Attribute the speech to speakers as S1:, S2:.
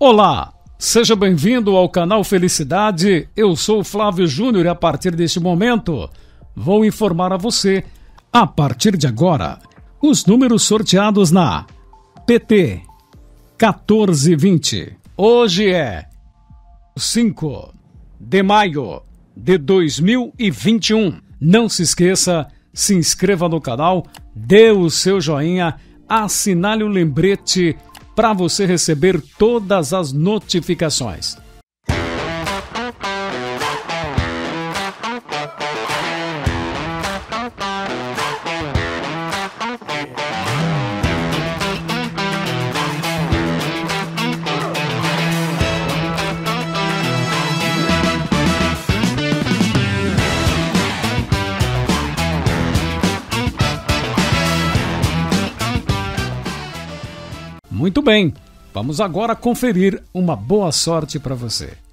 S1: Olá, seja bem-vindo ao Canal Felicidade. Eu sou o Flávio Júnior e a partir deste momento vou informar a você, a partir de agora, os números sorteados na PT 1420. Hoje é 5 de maio de 2021. Não se esqueça, se inscreva no canal, dê o seu joinha, assinale o lembrete para você receber todas as notificações. Muito bem, vamos agora conferir uma boa sorte para você.